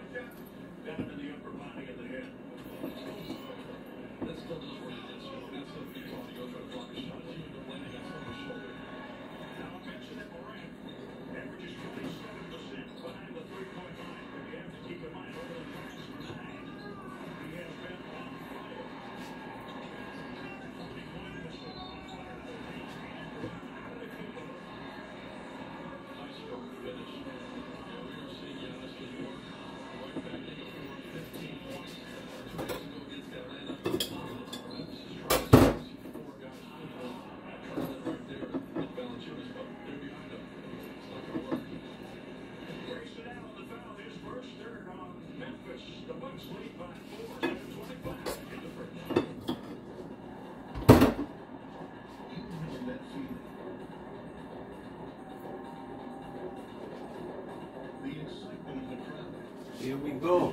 Here we go.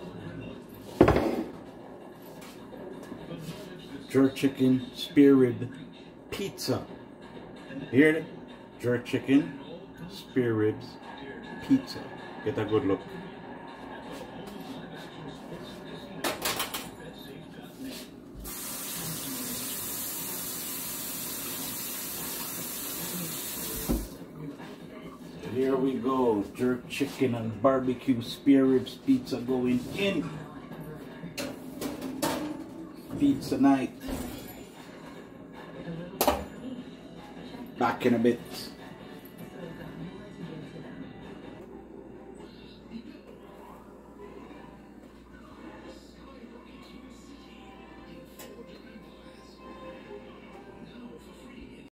Jerk chicken, spare rib, pizza. Hear it? Jerk chicken, spare ribs, pizza. Get a good look. Here we go, jerk chicken and barbecue spare ribs pizza going in. Pizza night. Back in a bit.